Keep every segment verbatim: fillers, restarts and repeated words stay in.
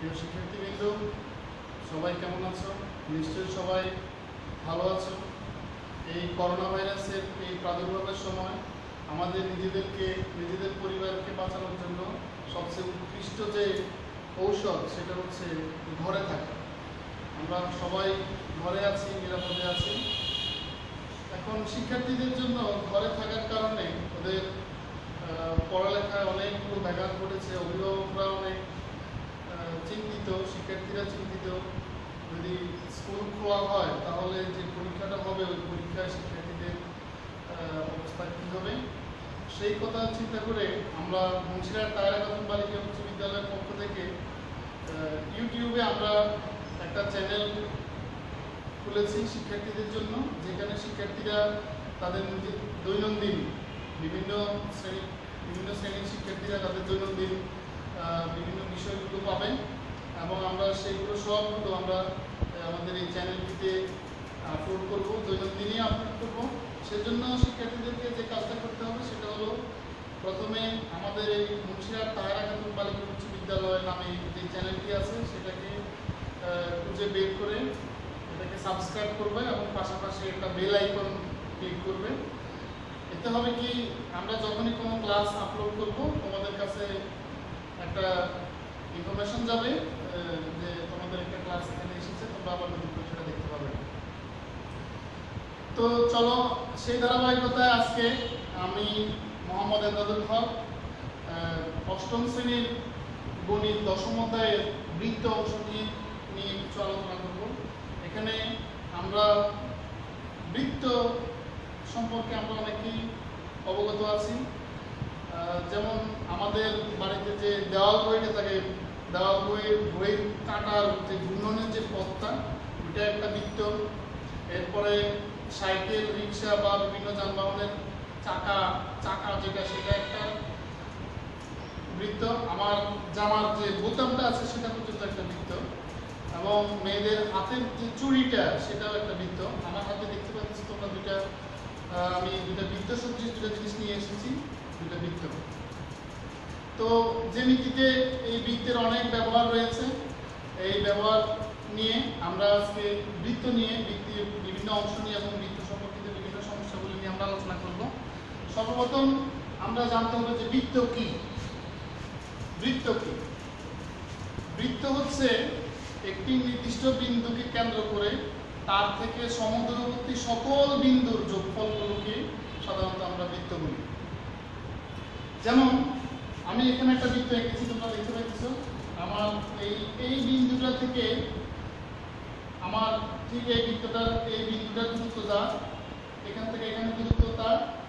প্রিয় শিক্ষার্থীবৃন্দ, সবাই কেমন আছো? নিশ্চয়ই সবাই ভালো আছো। এই করোনা ভাইরাসের এই প্রাদুর্ভাবের সময় আমাদের নিজেদেরকে নিজেদের পরিবারকে বাঁচানোর জন্য সবচেয়ে উৎকৃষ্ট যে ঔষধ সেটা হচ্ছে ঘরে থাকা। আমরা সবাই ঘরে আছি, নিরাপদে আছি। এখন শিক্ষার্থীদের জন্য ঘরে থাকার কারণে ওদের পড়ালেখায় অনেকগুলো ব্যাঘাত ঘটেছে। অভিভাবকরা অনেক চিন্তিত, শিক্ষার্থীরা চিন্তিত। যদি স্কুল খোলা হয় তাহলে যে পরীক্ষাটা হবে ওই পরীক্ষায় শিক্ষার্থীদের অবস্থা কী হবে সেই কথা চিন্তা করে আমরা মুন্সিরহাট তাহেরা খাতুন বালিকা উচ্চ বিদ্যালয়ের পক্ষ থেকে ইউটিউবে আমরা একটা চ্যানেল খুলেছি শিক্ষার্থীদের জন্য, যেখানে শিক্ষার্থীরা তাদের দৈনন্দিন বিভিন্ন শ্রেণী বিভিন্ন শ্রেণীর শিক্ষার্থীরা তাদের দৈনন্দিন বিভিন্ন বিষয়গুলো পাবেন এবং আমরা সেইগুলো সবগুলো আমরা আমাদের এই চ্যানেলটিতে আপলোড করব, দৈনন্দিনই আপলোড করব। সেজন্য শিক্ষার্থীদেরকে যে কাজটা করতে হবে সেটা হলো, প্রথমে আমাদের এই মুন্সিরহাট তাহেরা খাতুন বালিকা উচ্চ বিদ্যালয় নামে যে চ্যানেলটি আছে সেটাকে খুঁজে বের করে এটাকে সাবস্ক্রাইব করবে এবং পাশাপাশি একটা বেল আইকন ক্লিক করবে। এতে হবে কি, আমরা যখনই কোনো ক্লাস আপলোড করব তোমাদের কাছে একটা ইনফরমেশন যাবে যে তোমাদের একটা ক্লাস এখানে এসেছে, তোমরা আবার নতুন করে সেটা দেখতে পাবে। তো চলো সেই ধারাবাহিকতায় আজকে আমি মোহাম্মদ এমদাদুল হক অষ্টম শ্রেণীর গণিত দশম অধ্যায়ের বৃত্ত অংশটি নিয়ে কিছু আলোচনা করব। এখানে আমরা বৃত্ত সম্পর্কে আমরা অনেকেই অবগত আছি। যেমন আমাদের বাড়িতে যে দেওয়াল বইটা থাকে, দেওয়াল বইয়ের বইয়ের কাটার যে ঘূর্ণনের যে পথটা ওইটা একটা বৃত্ত। এরপরে সাইকেল, রিক্সা বা বিভিন্ন যানবাহনের চাকা চাকা যেটা সেটা একটা বৃত্ত। আমার জামার যে বোতামটা আছে সেটা পর্যন্ত একটা বৃত্ত, এবং মেয়েদের হাতের যে চুড়িটা সেটাও একটা বৃত্ত। আমার হাতে দেখতে পাচ্ছি তোমরা দুইটা, আমি দুইটা বৃত্ত সদৃশ দুটা জিনিস নিয়ে এসেছি, দুটা বৃত্ত। তো জ্যামিতিতে এই বৃত্তের অনেক ব্যবহার রয়েছে। এই ব্যবহার নিয়ে আমরা আজকে বৃত্ত নিয়ে বৃত্তের বিভিন্ন অংশ নিয়ে এবং বৃত্ত সম্পর্কিত বিভিন্ন সমস্যাগুলি নিয়ে আমরা আলোচনা করব। সর্বপ্রথম আমরা জানতে হবে যে বৃত্ত কি। বৃত্ত কি? বৃত্ত হচ্ছে একটি নির্দিষ্ট বিন্দুকে কেন্দ্র করে তার থেকে সমদূরবর্তী সকল বিন্দুর যোগফলগুলোকে সাধারণত আমরা বৃত্ত বলি। যেমন আমি এখানে একটা বৃত্ত এঁকেছি, তোমরা দেখতে পাচ্ছ। আমার এই এই বিন্দুটা থেকে আমার ঠিক এই বৃত্তটার এই বিন্দুটার দূরত্ব যা, এখান থেকে এখানে দূরত্ব তা,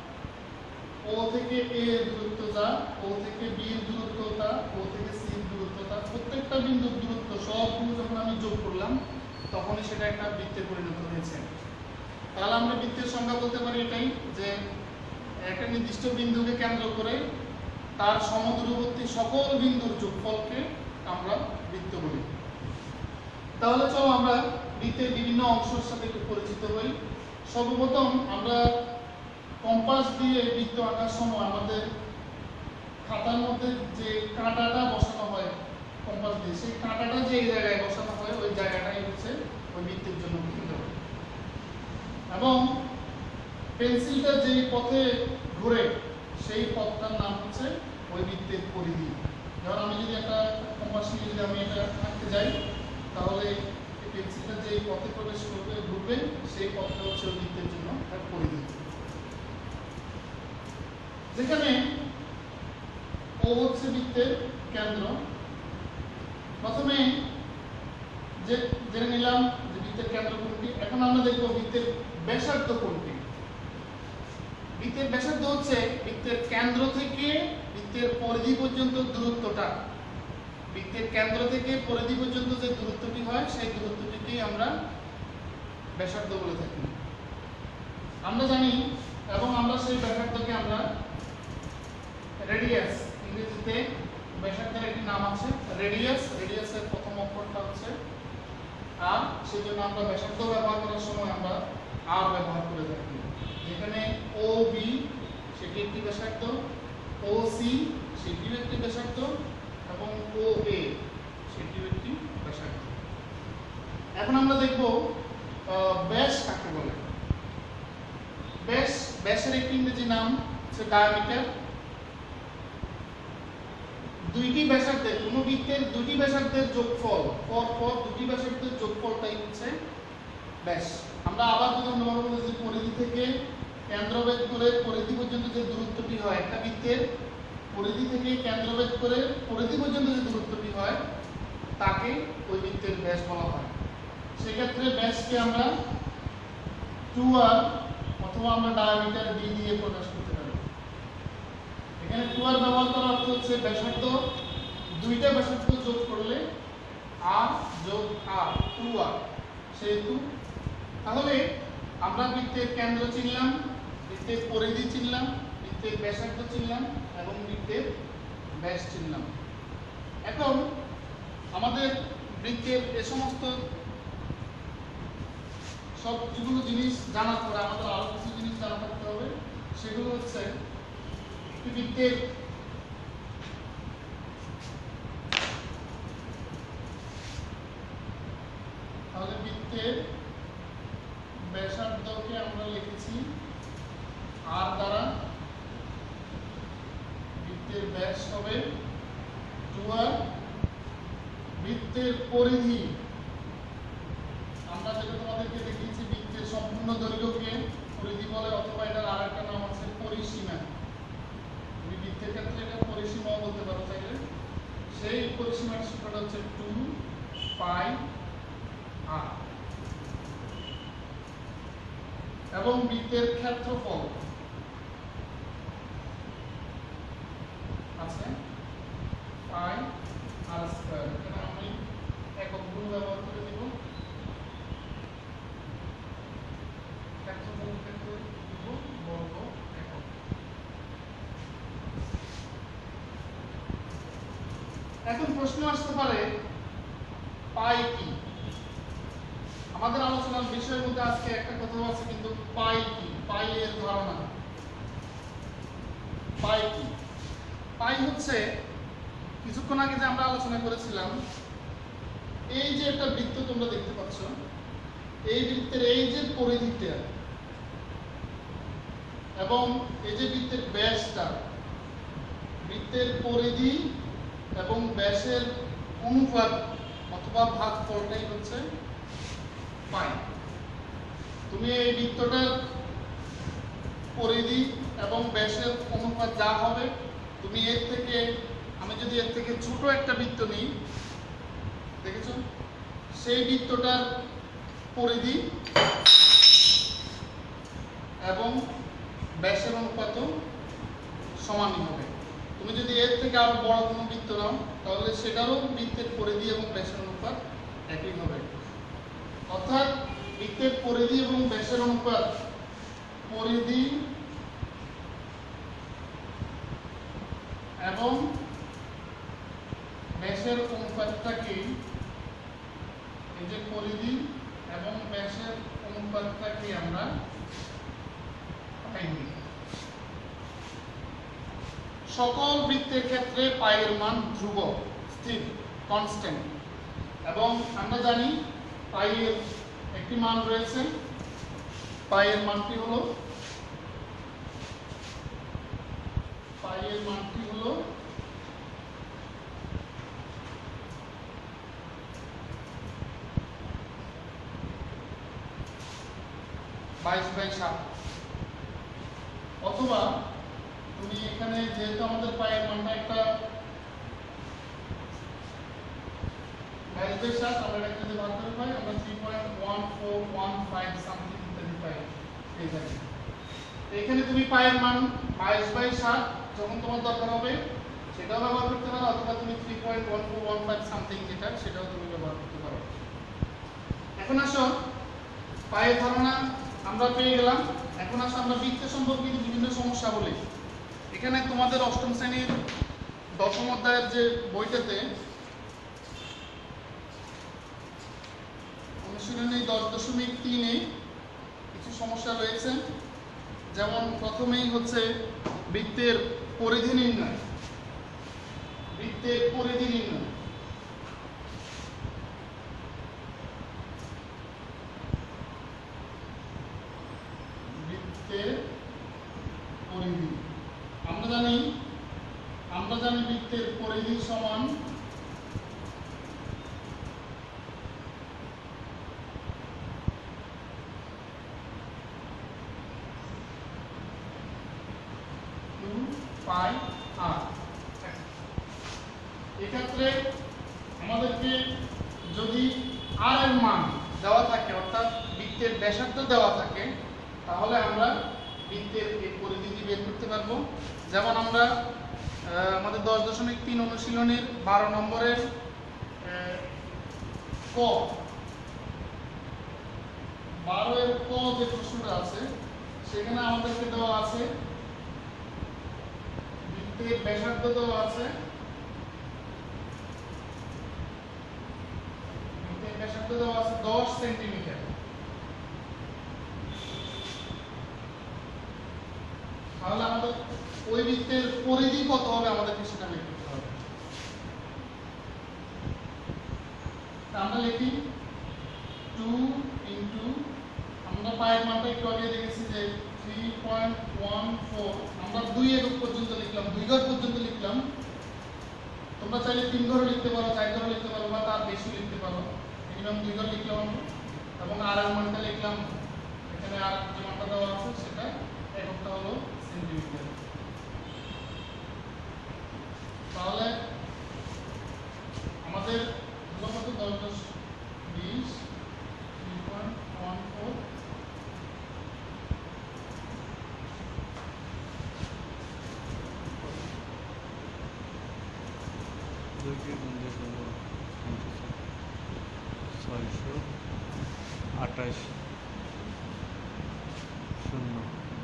ও থেকে এ এর দূরত্ব যা, ও থেকে বি এর দূরত্ব তা, ও থেকে সি এর দূরত্ব তা, প্রত্যেকটা বিন্দুর দূরত্ব সবগুলো যখন আমি যোগ করলাম তখনই সেটা একটা বৃত্তে পরিণত হয়েছে। তাহলে আমরা বৃত্তের সংজ্ঞা বলতে পারি এটাই, যে একটা নির্দিষ্ট বিন্দুকে কেন্দ্র করে তার সমদূরবর্তী সকল বিন্দুর যোগফলকে আমরা বৃত্ত বলি। তাহলে চলো আমরা বৃত্তের বিভিন্ন অংশের সাথে একটু পরিচিত হই। সর্বপ্রথম আমরা কম্পাস দিয়ে বৃত্ত আঁকার সময় আমাদের খাতার মধ্যে যে কাঁটাটা বসানো হয় কম্পাস দিয়ে, সেই কাঁটাটা যে জায়গায় বসানো হয় ওই জায়গাটাই হচ্ছে ওই বৃত্তের জন্য কেন্দ্র। এবং পেন্সিলটা যেই পথে ঘুরে সেই পথটার নাম হচ্ছে ওই বৃত্তের পরিধি। যেমন আমি যদি একটা কম্পাস নিয়ে যদি আমি এটা আঁকতে যাই তাহলে এই পেন্সিলটা যেই পথে প্রবেশ করবে ঘুরবে সেই পথটা হচ্ছে ওই বৃত্তের জন্য তার পরিধি। যেখানে ও হচ্ছে বৃত্তের কেন্দ্র। প্রথমে যে জেনে নিলাম যে বৃত্তের কেন্দ্র কোনটি। এখন আমরা দেখব বৃত্তের ব্যাসার্ধ কোনটি। বৃত্তের ব্যাসার্ধ হচ্ছে বৃত্তের কেন্দ্র থেকে বৃত্তের পরিধি পর্যন্ত দূরত্বটা। বৃত্তের কেন্দ্র থেকে পরিধি পর্যন্ত যে দূরত্বটি হয় সেই দূরত্বটিকেই আমরা ব্যাসার্ধ বলে থাকি। আমরা জানি এবং আমরা সেই ব্যাসার্ধকে আমরা রেডিয়াস, ইংরেজিতে ব্যাসার্ধের একটি নাম আছে রেডিয়াস। রেডিয়াসের প্রথম অক্ষরটা হচ্ছে আর, সেই জন্য আমরা ব্যাসার্ধ ব্যবহার করার সময় আমরা আর ব্যবহার করে থাকি। যেখানে ও বি সেটি একটি ব্যাসার্ধ, ও সি সেটিও একটি ব্যাসার্ধ এবং ও এ সেটিও একটি এখন আমরা দেখব ব্যাস কাকে বলে। ব্যাস ব্যাসের একটি ইংরেজি নাম হচ্ছে ডায়ামিটার। দুইটি ব্যাসার্ধের কোনো বৃত্তের দুটি ব্যাসার্ধের যোগফল পর পর দুটি ব্যাসার্ধের যোগফলটাই হচ্ছে ব্যাস। আমরা আবার যদি অন্যভাবে বলি যে পরিধি থেকে কেন্দ্রভেদ করে পরিধি পর্যন্ত যে দূরত্বটি হয়, একটা বৃত্তের পরিধি থেকে কেন্দ্রভেদ করে পরিধি পর্যন্ত যে দূরত্বটি হয় তাকে ওই বৃত্তের ব্যাস বলা হয়। সেক্ষেত্রে ব্যাসকে আমরা টু আর অথবা আমরা ডায়ামিটার ডি দিয়ে প্রকাশ করতে পারি। এখানে টু আর ব্যবহার করার অর্থ হচ্ছে ব্যাসার্ধ দুইটা ব্যাসার্ধ যোগ করলে আর যোগ আর টু আর, সেহেতু তাহলে আমরা বৃত্তের কেন্দ্র চিনলাম, বৃত্তের পরিধি চিনলাম, বৃত্তের ব্যাসার্ধ চিনলাম এবং বৃত্তের ব্যাস চিনলাম। এখন আমাদের বৃত্তের এ সমস্ত সবগুলো জিনিস জানার পরে আমাদের আরো কিছু জিনিস জানা থাকতে হবে। সেগুলো হচ্ছে একটি বৃত্তের তাহলে বৃত্তের ব্যাসার্ধকে আমরা লিখেছি আর দ্বারা, বৃত্তের ব্যাস হবে টু আর। বৃত্তের পরিধি আমরা যেটা তোমাদেরকে দেখিয়েছি বৃত্তের সম্পূর্ণ দৈর্ঘ্যকে পরিধি বলে, অথবা এটার আরেকটা নাম আছে পরিসীমা। তুমি বৃত্তের ক্ষেত্রে এটা পরিসীমাও বলতে পারো চাইলে। সেই পরিসীমার সূত্রটা হচ্ছে টু পাই আর। এবং বৃত্তের ক্ষেত্রফল আছে পাই আর স্কয়ার। এখানে আমি এককগুলো ব্যবহার করে দিব। ক্ষেত্রফল ক্ষেত্রে দিব বর্গ একক। এখন প্রশ্ন আসতে পারে পাই কি? আমাদের আলোচনার বিষয়ের মধ্যে আজকে একটা কথা আছে, কিন্তু পাই কি, পাই এর ধারণা। পাই কি? পাই হচ্ছে কিছুক্ষণ আগে যে আমরা আলোচনা করেছিলাম, এই যে একটা বৃত্ত তোমরা দেখতে পাচ্ছ, এই বৃত্তের এই যে পরিধিটা এবং এই যে বৃত্তের ব্যাসটা, বৃত্তের পরিধি এবং ব্যাসের অনুপাত অথবা ভাগফলটাই হচ্ছে পাই। তুমি এই বৃত্তটার পরিধি এবং ব্যাসের অনুপাত যা হবে, তুমি এর থেকে, আমি যদি এর থেকে ছোট একটা বৃত্ত নিই, দেখেছো সেই বৃত্তটার পরিধি এবং ব্যাসের অনুপাত সমানই হবে। তুমি যদি এর থেকে আরো বড় কোনো বৃত্ত নাও তাহলে সেটারও বৃত্তের পরিধি এবং ব্যাসের অনুপাত একই হবে। অর্থাৎ বৃত্তের পরিধি এবং ব্যাসের অনুপাত, পরিধি এবং ব্যাসের অনুপাতটাকে, এই যে পরিধি এবং ব্যাসের অনুপাতটাকে আমরা পাই বলি। সকল বৃত্তের ক্ষেত্রে পাইয়ের মান ধ্রুবক, স্থির, কনস্ট্যান্ট। এবং আমরা জানি পাইয়ের একটি মান রয়েছে, পাইয়ের মানটি হলো পাইয়ের মানটি হলো বাইশ বাই সাত। অথবা তুমি এখানে যেহেতু আমাদের পাইয়ের মানটা একটা বাইশ বাই সাত, আমরা এটাকে যদি ভাগ করে পাই আমরা three point one four one five something ইত্যাদি পাই। এই জায়গায় এখানে তুমি পাইয়ের মান বাইশ বাই সাত যখন তোমার দরকার হবে সেটাও ব্যবহার করতে পারো, অথবা তুমি three point one four one five something যেটা সেটাও তুমি ব্যবহার করতে পারো। এখন আসো পাইয়ের ধারণা আমরা পেয়ে গেলাম। এখন আসো আমরা বৃত্ত সম্পর্কিত বিভিন্ন সমস্যা বলি। এখানে তোমাদের অষ্টম শ্রেণীর দশম অধ্যায়ের যে বইটাতে অনুশীলনী দশ দশমিক তিনে কিছু সমস্যা রয়েছে। যেমন প্রথমেই হচ্ছে বৃত্তের পরিধি নির্ণয়। বৃত্তের পরিধি নির্ণয় পাই আর। এক্ষেত্রে আমাদেরকে যদি আর এর মান দেওয়া থাকে অর্থাৎ বৃত্তের ব্যাসার্ধ দেওয়া থাকে তাহলে আমরা বৃত্তের এই পরিধি বের করতে পারবো। যেমন আমরা আমাদের দশ দশমিক তিন অনুশীলনের বারো নম্বরের ক বারো এর ক যে প্রশ্নটা আছে সেখানে আমাদেরকে দেওয়া আছে বৃত্তের ব্যাসার্ধ দেওয়া আছে, বৃত্তের ব্যাসার্ধ দেওয়া আছে দশ সেন্টিমিটার। তাহলে আমাদের ওই বৃত্তের পরিধি কত হবে আমাদেরকে সেটা বের করতে হবে। আমরা লিখি টু ইন্টু, আমরা পায়ের মানটা একটু আগে দেখেছি যে থ্রি পয়েন্ট ওয়ান ফোর, আমরা দুই একক পর্যন্ত লিখলাম, দুই ঘর পর্যন্ত লিখলাম। তোমরা চাইলে তিন ঘর লিখতে পারো, চার ঘর লিখতে পারো বা তার বেশি লিখতে পারো। মিনিমাম দুই ঘর লিখলাম আমরা, এবং আর এর মানটা লিখলাম, এখানে আর যে মানটা দেওয়া আছে সেটা এককটা হলো সেন্টিমিটার। তাহলে আমাদের হলো কত, দশ দশ বিশ, থ্রি পয়েন্ট ওয়ান ফোর ছয়শো আঠাশ শূন্য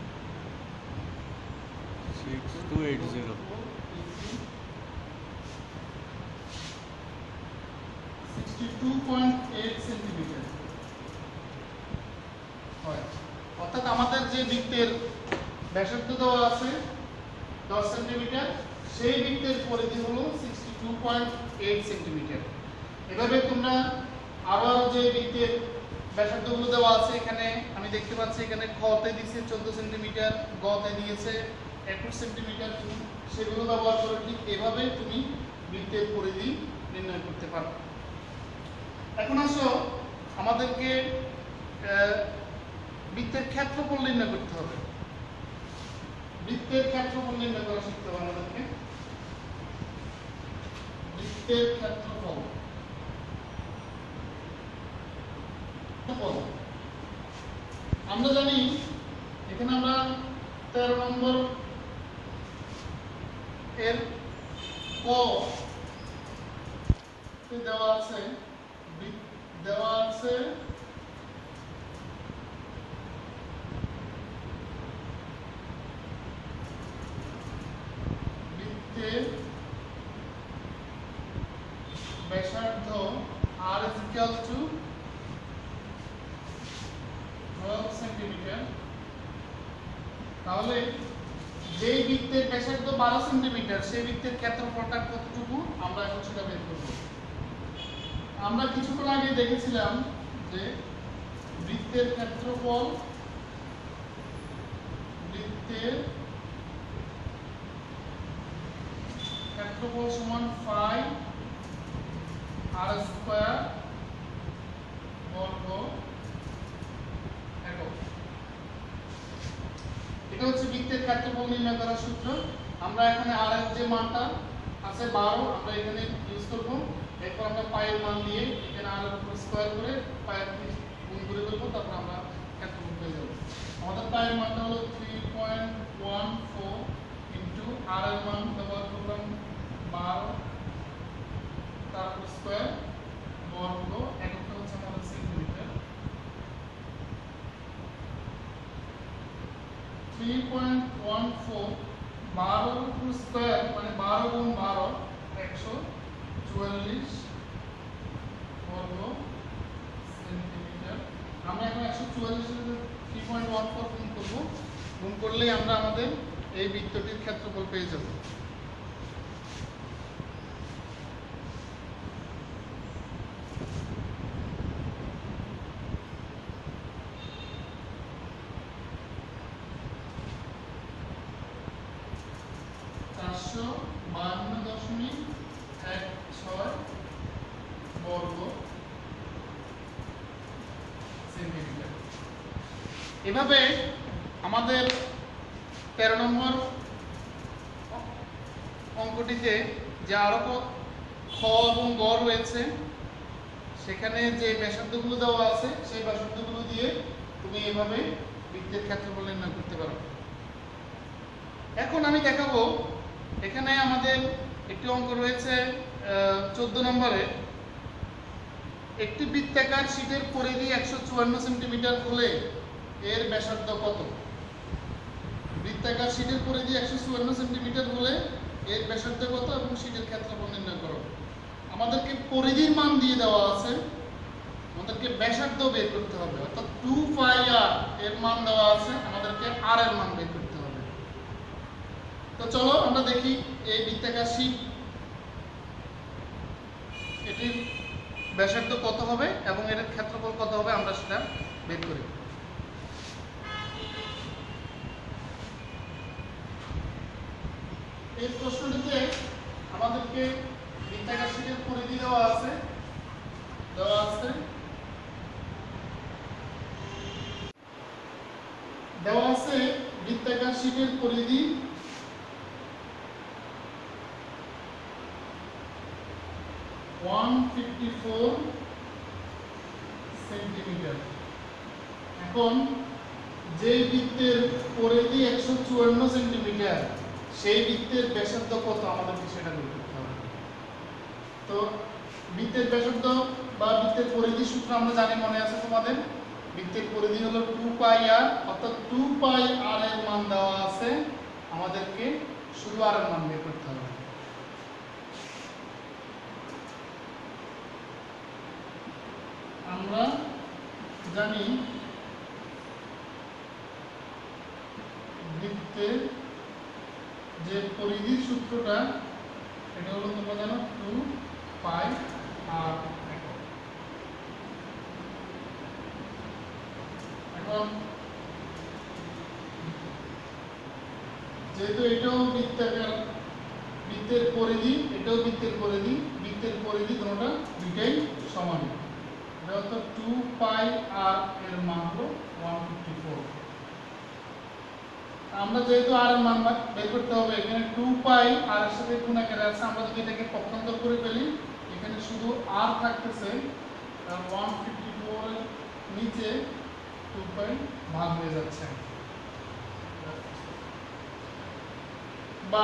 six two eight zero sixty two point eight centimetre হয়। অর্থাৎ আমাদের যে বৃত্তের ব্যাসার্ধ দেওয়া আছে দশ সেন্টিমিটার, সেই বৃত্তের পরিধি হলো sixty two point eight centimetre. এভাবে তোমরা আরো যে বৃত্তের ব্যাসার্ধগুলো দেওয়া আছে, এখানে আমি দেখতে পাচ্ছি এখানে খ তে দিয়েছে চোদ্দ সেন্টিমিটার, গ তে দিয়েছে একুশ সেন্টিমিটার, সেগুলো ব্যবহার করে ঠিক এভাবে তুমি বৃত্তের পরিধি নির্ণয় করতে পারো। এখন আসো আমাদেরকে বৃত্তের ক্ষেত্রফল নির্ণয় করতে হবে। বৃত্তের ক্ষেত্রফল নির্ণয় করা শিখতে হবে আমাদেরকে। বৃত্তের ক্ষেত্রফল আমরা জানি, এখানে আমরা তেরো নম্বর এর ক দেওয়া আছে, দেওয়া আছে বৃত্তের ব্যাসার্ধ r is equal to twelve centimetre. তাহলে যে বৃত্তের ব্যাসার্ধ বারো সেন্টিমিটার সেই বৃত্তের ক্ষেত্রফলটা কতটুকু আমরা এখন সেটা বের করব। আমরা কিছুক্ষণ আগে দেখেছিলাম যে বৃত্তের ক্ষেত্রফল বৃত্তের ক্ষেত্রফল সমান ফাই আর স্কয়ার বর্গ একক। এটা হচ্ছে বৃত্তের ক্ষেত্রফল নির্ণয় করার সূত্র। আমরা এখানে আর এর যে মানটা আছে বারো, আমরা এখানে ইউজ করব। এরপর আমরা পায়ের মান দিয়ে এখানে আর এর উপর স্কয়ার করে পায়ের গুণ করে দেব, তারপর আমরা ক্ষেত্রফল পেয়ে যাব। আমাদের পায়ের মানটা হলো three point one four into r এর মান ব্যবহার করলাম বারো, তারপর স্কয়ার বর্গ এককটা হচ্ছে আমাদের centimetre. Three point one four বারো স্কয়ার মানে বারো গুণ বারো একশো চুয়াল্লিশ বর্গ সেন্টিমিটার। আমরা এখন একশো চুয়াল্লিশ থ্রি পয়েন্ট ওয়ান ফোর গুণ করবো, গুণ করলেই আমরা আমাদের এই বৃত্তটির ক্ষেত্রফল পেয়ে যাব। চারশো বাহান্ন দশমিক এক ছয় বর্গ সেন্টিমিটার। এভাবে আমাদের তেরো নম্বর অঙ্কটিতে যে আরো খ এবং গ রয়েছে সেখানে যে ব্যাসার্ধগুলো দেওয়া আছে সেই ব্যাসার্ধগুলো দিয়ে তুমি এভাবে বৃত্তের ক্ষেত্রফল নির্ণয় করতে পারো। এখন আমি দেখাবো, এখানে আমাদের একটি অঙ্ক রয়েছে চোদ্দ নম্বরে, একটি বৃত্তাকার শীটের পরিধি একশো চুয়ান্ন সেন্টিমিটার হলে এর ব্যাসার্ধ কত? বৃত্তাকার শীটের পরিধি একশো চুয়ান্ন সেন্টিমিটার হলে এর ব্যাসার্ধ কত এবং শীটের ক্ষেত্রফল নির্ণয় করো। আমাদেরকে পরিধির মান দিয়ে দেওয়া আছে, আমাদেরকে ব্যাসার্ধ বের করতে হবে, অর্থাৎ টু পাই আর এর মান দেওয়া আছে, আমাদেরকে আর এর মান বের করতে হবে। তো চলো আমরা দেখি এই বৃত্তাকার শীট এটির ব্যাসার্ধ কত হবে এবং এর ক্ষেত্রফল কত হবে আমরা সেটা বের করি। এই প্রশ্নটিতে আমাদেরকে বৃত্তাকার শীটের পরিধি দেওয়া আছে দেওয়া আছে দেওয়া আছে বৃত্তাকার শীটের পরিধি একশো চুয়ান্ন সেন্টিমিটার। এখন যে বৃত্তের পরিধি একশো চুয়ান্ন সেন্টিমিটার সেই বৃত্তের ব্যাসার্ধ কত আমাদেরকে সেটা বের করতে হবে। তো বৃত্তের ব্যাসার্ধ বা বৃত্তের পরিধি সূত্র আমরা জানি, মনে আছে তোমাদের? বৃত্তের পরিধি হলো টু পাই আর, অর্থাৎ টু পাই আর এর মান দেওয়া আছে, আমাদেরকে শুধু আর এর মান বের করতে হবে। আমরা জানি বৃত্তের যে পরিধির সূত্রটা এটা হলো তোমরা জানো টু পাই আর। এখন যেহেতু এটাও বৃত্তাকার বৃত্তের পরিধি, এটাও বৃত্তের পরিধি, বৃত্তের পরিধি দুটোটা দুইটাই সমান, এটা হলো টু পাই আর এর মান হলো একশো চুয়ান্ন। আমরা যেহেতু আর এর মান বের করতে হবে, এখানে টু পাই আর এর সাথে গুণ আকারে আছে, আমরা যদি এটাকে পক্ষান্তর করে ফেলি এখানে শুধু আর থাকতেছে, একশো চুয়ান্ন এর নিচে টু পাই ভাগ হয়ে যাচ্ছে। বা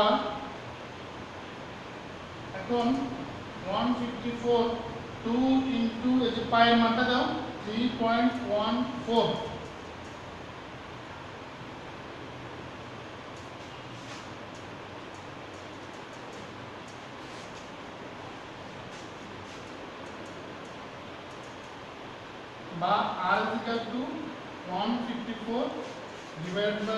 এখন একশো চুয়ান্ন টু ইনটু এই যে পাই এর মানটা দাও থ্রি পয়েন্ট ওয়ান ফোর, বা r is equal to one fifty-four divided by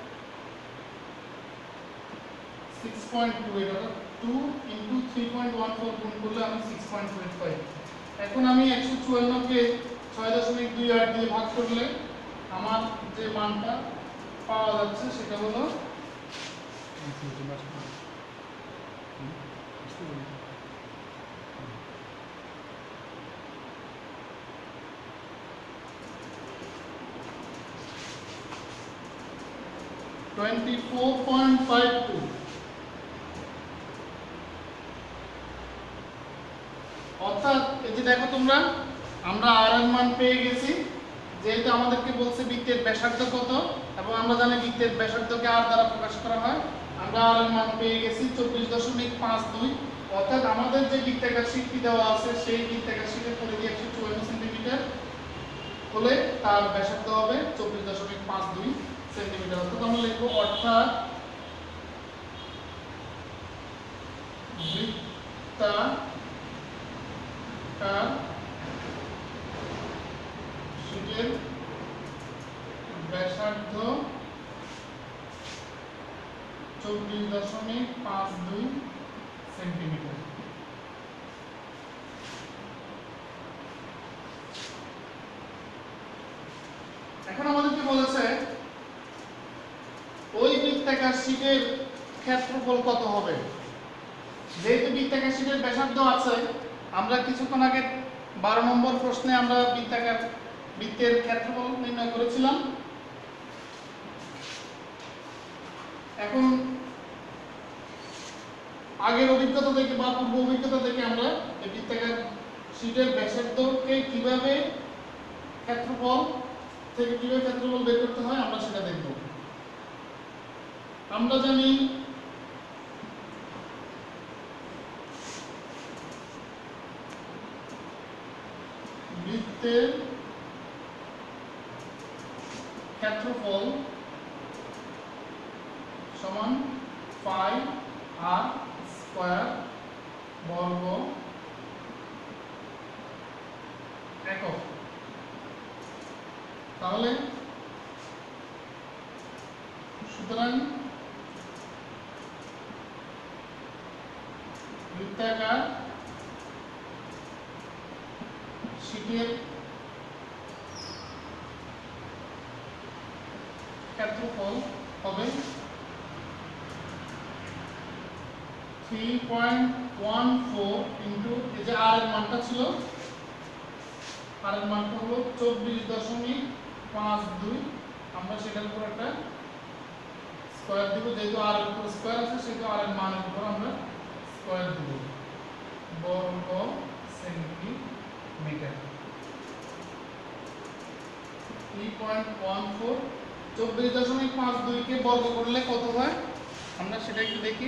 six point two, এটা two into three point one four গুণ করলে আমি six point two eight পাই। এখন আমি একশো চুয়ান্ন কে ছয় দশমিক দুই আট দিয়ে ভাগ করলে আমার যে মানটা পাওয়া যাচ্ছে সেটা হলো twenty-four point five two। অর্থাৎ এই যে দেখো তোমরা, আমরা আর এর মান পেয়ে গেছি, যেহেতু আমাদেরকে বলছে বৃত্তের ব্যাসার্ধ কত এবং আমরা জানি বৃত্তের ব্যাসার্ধকে আর দ্বারা প্রকাশ করা হয়, আমরা আর এর মান পেয়ে গেছি চব্বিশ দশমিক পাঁচ দুই। অর্থাৎ আমাদের যে বৃত্তাকার শীটটি দেওয়া আছে সেই বৃত্তাকার শীটের পরিধি একশো চুয়ান্ন সেন্টিমিটার হলে তার ব্যাসার্ধ হবে চব্বিশ দশমিক পাঁচ দুই সেন্টিমিটার। অর্থাৎ আমরা লিখবো অর্থাৎ বৃত্তাকার শীটের ব্যাসার্ধ চব্বিশ দশমিক পাঁচ দুই সেন্টিমিটার। এখন আমাদেরকে বলেছে ওই বৃত্তাকার শীটের ক্ষেত্রফল কত হবে। যেহেতু বৃত্তাকার শীটের ব্যাসার্ধ আছে, আমরা কিছুক্ষণ আগে বারো নম্বর প্রশ্নে আমরা বৃত্তাকার বৃত্তের ক্ষেত্রফল নির্ণয় করেছিলাম। এখন আগের অভিজ্ঞতা থেকে বা পূর্ব অভিজ্ঞতা থেকে আমরা এই বৃত্তাকার শীটের ব্যাসার্ধকে কিভাবে ক্ষেত্রফল থেকে কিভাবে ক্ষেত্রফল বের করতে হয় আমরা সেটা দেখব। আমরা জানি বৃত্তের ক্ষেত্রফল সমান পাই আর স্কয়ার বর্গ একক। তাহলে সুতরাং বৃত্তাকার শীটের ক্ষেত্রফল হবে three point one four into এই যে আর এর মানটা ছিল, আর এর মানটা হলো চব্বিশ দশমিক পাঁচ দুই। আমরা সেটার উপর একটা স্কয়ার দিব, যেহেতু আর এর উপর স্কয়ার আছে সেহেতু আর এর মানের উপর আমরা স্কয়ার দিব, বর্গ centimetre. Three point one four চব্বিশ দশমিক পাঁচ দুইকে বর্গ করলে কত হয় আমরা সেটা একটু দেখি।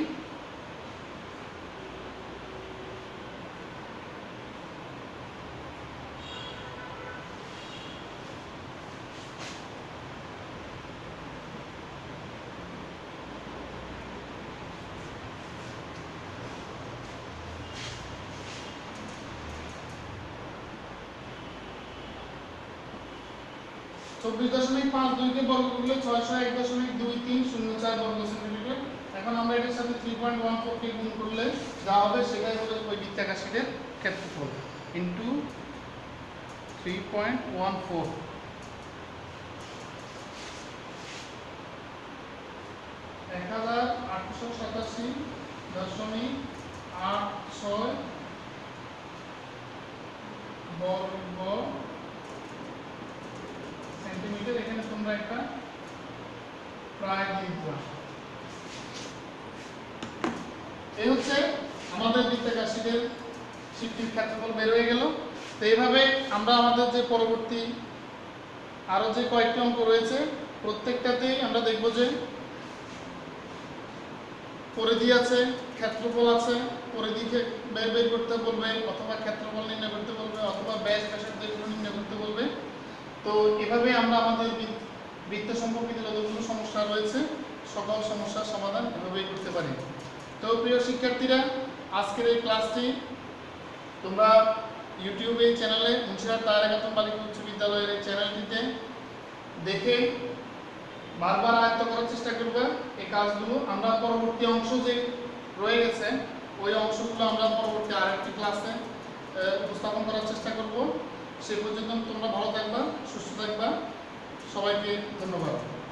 চব্বিশ দশমিক পাঁচ দুইকে বর্গ করলে ছয়শো এক দশমিক দুই তিন শূন্য চার বর্গ সেন্টিমিটার। এখন আমরা এটার সাথে থ্রি পয়েন্ট ওয়ান ফোর কে গুণ করলে যা হবে সেটাই হবে ওই বৃত্তাকার শীটের ক্ষেত্রফল into three point one four. এক হাজার আটশো সাতাশি দশমিক আট ছয় বর্গ সেন্টিমিটার। এখানে তোমরা একটা প্রায় দিয়ে দিবা। এই হচ্ছে আমাদের বৃত্তাকার শীটের শীটটির ক্ষেত্রফল বের হয়ে গেল। তো এইভাবে আমরা আমাদের যে পরবর্তী আরো যে কয়েকটি অঙ্ক রয়েছে প্রত্যেকটাতেই আমরা দেখব যে পরিধি আছে, ক্ষেত্রফল আছে, পরিধিকে বের বের করতে বলবে অথবা ক্ষেত্রফল নির্ণয় করতে বলবে অথবা ব্যাস ব্যাসার্ধ এগুলো নির্ণয় করতে বলবে। তো এভাবে আমরা আমাদের বৃত্ত সম্পর্কিত যতগুলো সমস্যা রয়েছে সকল সমস্যার সমাধান এভাবেই করতে পারি। তো প্রিয় শিক্ষার্থীরা, আজকের এই ক্লাসটি তোমরা ইউটিউবে এই চ্যানেলে মুন্সিরহাট দায়রা খাতুন বালিকা উচ্চ বিদ্যালয়ের এই চ্যানেলটিতে দেখে বারবার আয়ত্ত করার চেষ্টা করবে এই কাজগুলো। আমরা পরবর্তী অংশ যে রয়ে গেছে ওই অংশগুলো আমরা পরবর্তী আরেকটি ক্লাসে উপস্থাপন করার চেষ্টা করব। সে পর্যন্ত তোমরা ভালো থাকবা, সুস্থ থাকবা। সবাইকে ধন্যবাদ।